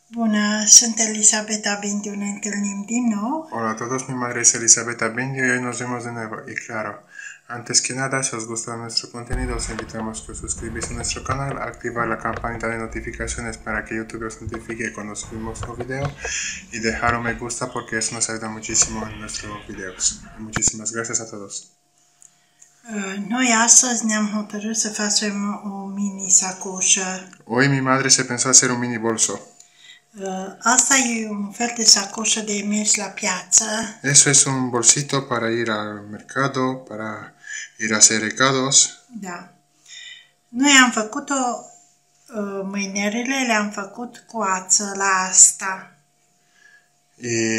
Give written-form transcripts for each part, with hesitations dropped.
Bună, sunt Elisabeta Bindiu, ne întâlnim din nou. Hola a todos, mi madre es Elisabeta Bindio y hoy nos vemos de nuevo. Y claro, antes que nada, si os gusta nuestro contenido, os invitamos a que os suscribáis a nuestro canal, activar la campanita de notificaciones para que YouTube os notifique cuando subimos un video y dejar un me gusta porque eso nos ayuda muchísimo en nuestros videos. Muchísimas gracias a todos. Noi astăzi ne-am hotărât să facem o mini sacoșă. Hoy mi madre se pensó hacer un mini bolso. Asta e un fel de sacoșă de mers la piață. Eso es un bolsito para ir al mercado, para ir a hacer recados. Da. Noi am făcut-o, mâinerele le-am făcut cu ață la asta. Y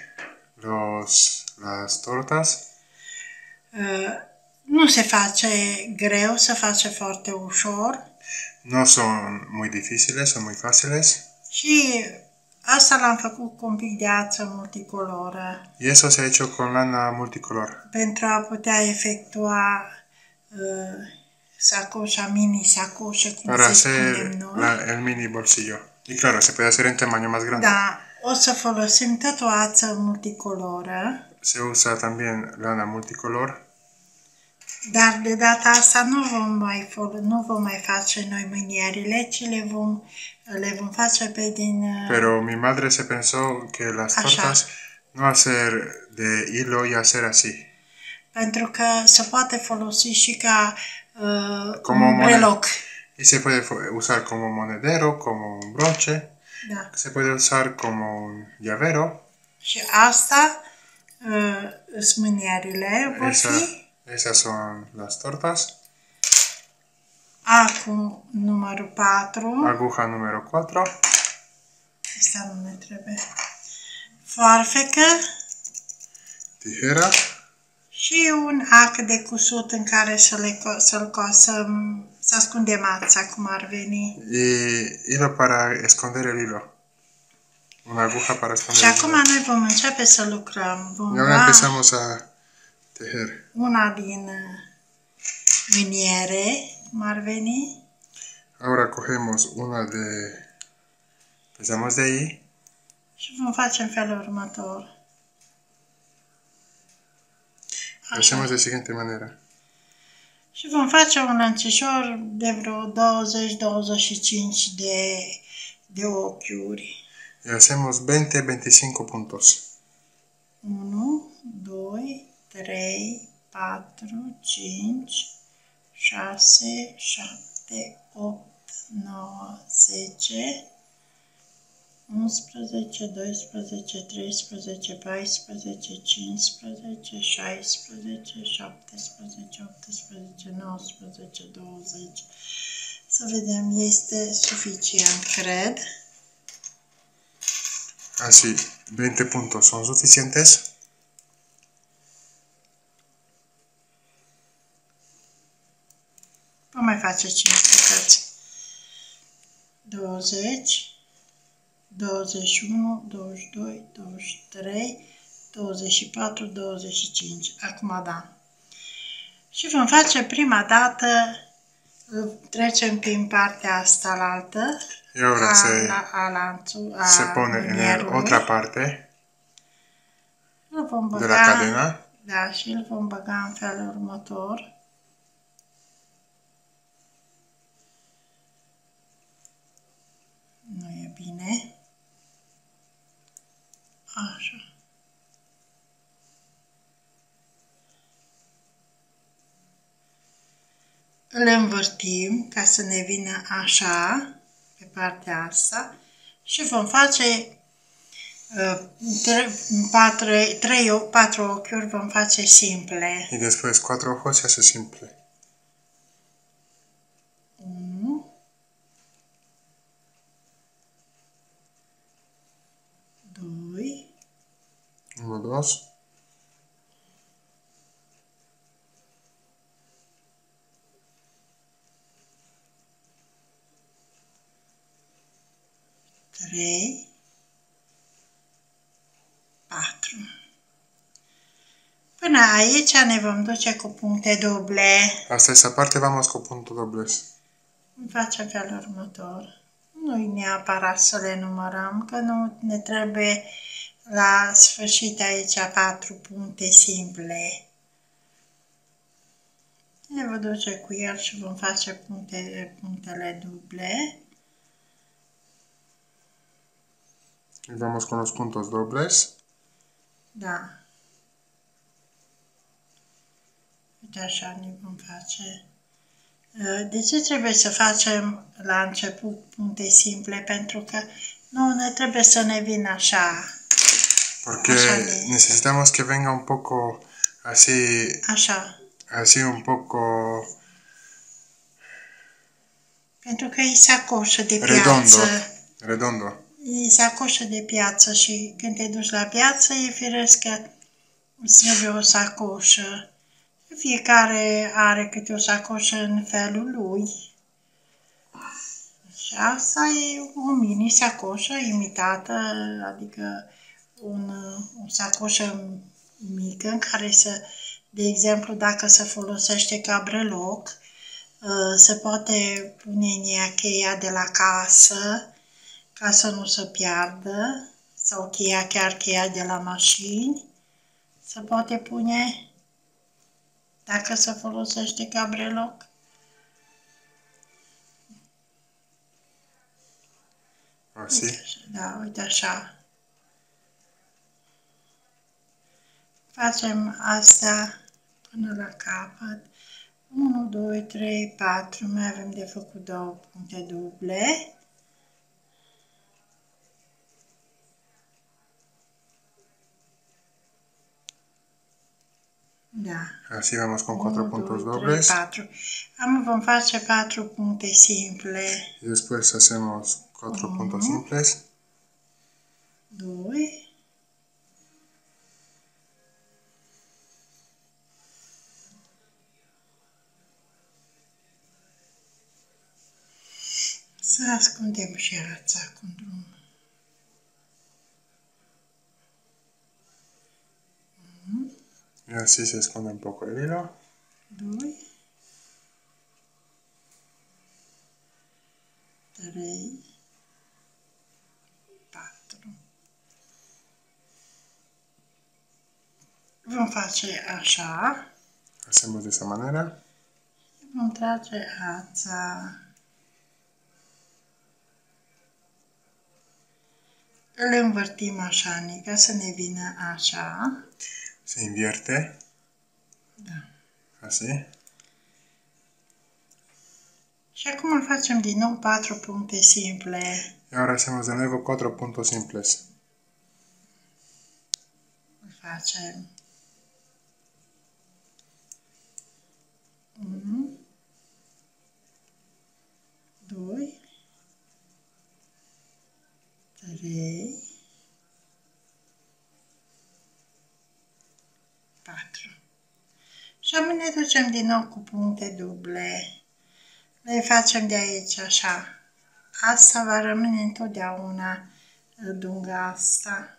las tortas. Nu se face greu, se face foarte ușor. No son muy difíciles, son muy fáciles. Și asta l-am făcut cu un pic de ață multicoloră. Y eso se ha hecho con lana multicolor. Pentru a putea efectua sacoșa, mini sacoșă, cum Para se hacer spunem noi. el mini bolsillo. Y claro, se puede hacer en tamaño más grande. Da, o să folosim tot o ață multicoloră, Se usa también lana multicolor. dar de data asta nu vom mai face noi mânierile, ci le vom face pe din... Pero mi madre se pensó que las tortas no hacer de hilo y hacer así. Pentru că se poate folosi și ca Como un breloc. Y se puede usar como monedero, como un broche. Da. Se puede usar como un llavero. Și asta sunt mânierile, vor fi. Esas son las tortas. Acum numărul 4. Aguja número 4. Asta nu ne trebuie. Foarfecă. Tijera. Și un ac de cusut în care să ascundem ața, cum ar veni. Y hilo para esconder el hilo. Una aguja para esconder el hilo. Și acum noi vom începe să lucrăm. Y ahora empezamos a tejer. Una din mâniere, cum ar veni. Ahora cogemos una de... Empezamos de ahí. Și vom face în felul următor. Lo hacemos de siguiente manera. Și vom face un lănțișor de vreo 20-25 de ochiuri. Y hacemos 20-25 puntos. 1, 2, 3, 4, 5, 6, 7, 8, 9, 10, 11, 12, 13, 14, 15, 16, 17, 18, 19, 20. Să vedem, este suficient, cred. Así, 20 puntos son suficientes. Vom mai face 5 bucăți. 20, 21, 22, 23, 24, 25. Acum da. Și vom face prima dată, trecem prin partea asta la altă. Y ahora se pone en otra parte de la cadena. Da, și îl vom băga în felul următor. Nu e bine. Așa. Îl învârtim ca să ne vină așa, pe partea asta, și vom face 4 ochiuri, vom face simple. Y después 4 ojos se hace simple. 1, 2, 1, 2. 3, 4. Până aici ne vom duce cu puncte duble. Hasta esa parte vamos con puntos dobles. Facem felul următor. nu-i neapărat să le numărăm, că nu ne trebuie la sfârșit aici 4 puncte simple. Ne vă duce cu el și vom face punctele duble. Y vamos con los puntos dobles. Da. Uite așa ne vom face. De ce trebuie să facem la început puncte simple? Pentru că nu ne trebuie să ne vină așa. Porque necesitamos que venga un poco así. Așa. Así un poco. Pentru că e sacoșă de piață. Redondo. E sacoșă de piață și când te duci la piață e firesc că îți trebuie o sacoșă. Fiecare are câte o sacoșă în felul lui. Și asta e o mini-sacoșă imitată, adică o sacoșă mică în care de exemplu, dacă se folosește ca breloc, se poate pune în ea cheia de la casă ca să nu se piardă, sau cheia de la mașini, se poate pune dacă se folosește ca breloc. Así. Da, uite așa. Facem asta până la capăt. 1, 2, 3, 4. Mai avem de făcut 2 puncte duble. Da. Así vamos con 4 puntos 2, dobles. 3, 4. Acum vom face 4 puncte simple. Y después hacemos 4 puntos simples. 2. Să ascundem și ața cu drum. Y así se esconde un poco el hilo. 2. 3. 4. Vom face așa. Hacemos de esa manera. Vom trage ața. Le învârtim așa, ca să ne vină așa. Se invierte. Da. Así. Și acum îl facem din nou 4 puncte simple. Y ahora hacemos de nuevo 4 puntos simples. Îl facem 1, 2, 3, 4. Și acum ne ducem din nou cu puncte duble. Le facem de aici așa. Asta va rămâne întotdeauna dunga asta.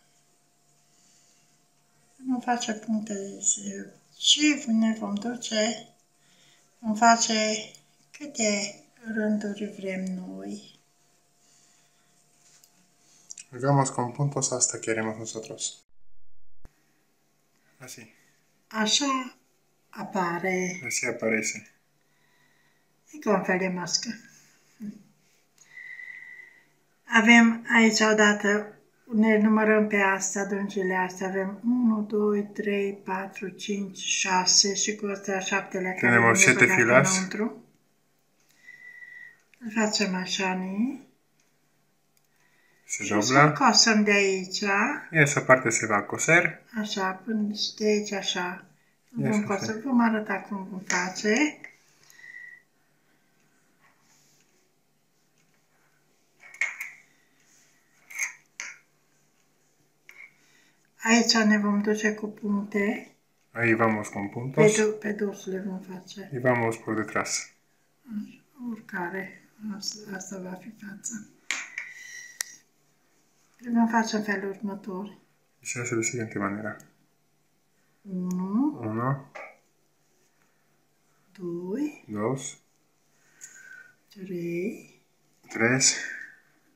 Vom face puncte și ne vom duce, vom face câte rânduri vrem noi. Vamos con puntos hasta que queremos nosotros. Así. Așa apare. Así aparece. E ca un fel de mască. Avem aici odată, ne numărăm pe astea, dungile astea, avem 1, 2, 3, 4, 5, 6 și cu astea 7-lea care Tenemos 7 filas. Înăuntru. Îl facem așa, Se și dobla. cosăm de aici, Y esa parte se va a coser. așa, până și de aici, așa. Vom Așa, cosa, vom arăta cum vom face. Aici ne vom duce cu puncte. Ahí vamos con puntos. Pe dos le vom face. Y vamos por detrás. Urcare. Asta va fi fața. Le vom face în felul următor. Y se hace de la siguiente manera. 1, 1, 2, 2, 3, 3,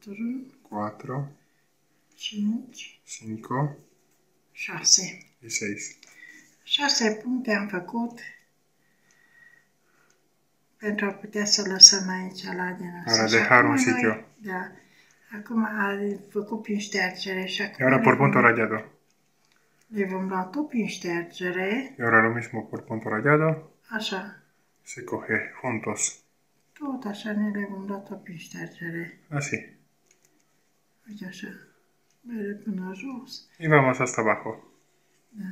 4, 5, 5 6. y 6. 6 puncte am făcut pentru a putea să lăsăm aici la din asta. Para dejar un sitio. Da. Acum am făcut prin ștergere și acum Y ahora por punto rayado. le vom lua tot prin ștergere. Y ahora lo mismo por punto rayado. Așa. Se coge juntos. Tot așa ne le vom lua tot prin ștergere. Así. Uite așa. Merge până jos. Y vamos hasta abajo. Da.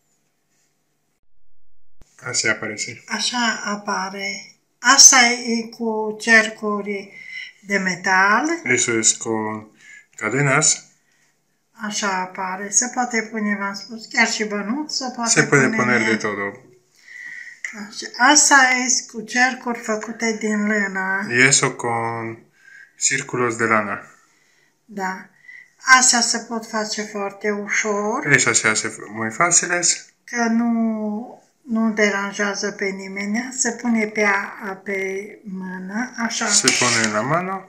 Así aparece. Așa apare. Asta e cu cercuri de metal. Eso es con cadenas. Așa apare. Se poate pune, v-am spus, chiar și bănuț. Se puede poner de todo. Așa. Asta e cu cercuri făcute din lână. Y eso con círculos de lana. Da. Astea se pot face foarte ușor. Esas se hace muy fáciles. Că nu deranjează pe nimeni. Se pune pe mână. Așa. Se pone en la mano.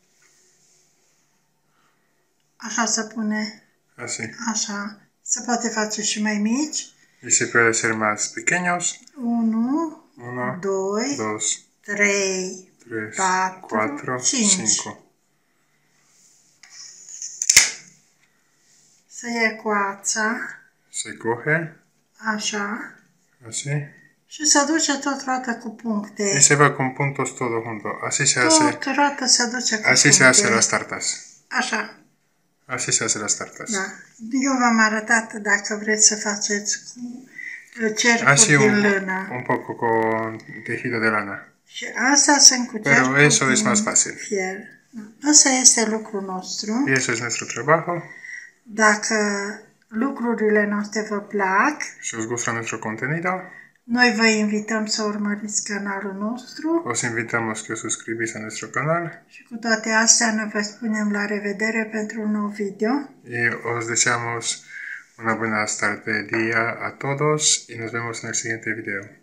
Așa se pune. Así. Așa. Se poate face și mai mici. Y se puede hacer más pequeños. 1, 1, 2, 2, 3, 3, 4, 4, 5. 5. Se ia coața. Se coge. Așa. Así. Și se duce tot roată cu puncte. Y se va con puntos todo junto. Así se hace. Tot roată se duce cu Así puncte. se hace las tartas. Așa. Así se hace las tartas. Da. Eu v-am arătat dacă vreți să faceți cu cercuri Así din lână. un poco con tejido de lana. Și astea sunt cu cercuri Pero eso es din más fácil. fier. Da. Asta este lucrul nostru. Y eso es nuestro trabajo. Dacă lucrurile noastre vă plac, Si os gusta nuestro contenido, noi vă invităm să urmăriți canalul nostru os invitamos que os suscribís a nuestro canal. și cu toate astea ne vă spunem la revedere pentru un nou video. Y os deseamos una buena tarde, día a todos y nos vemos en el siguiente video.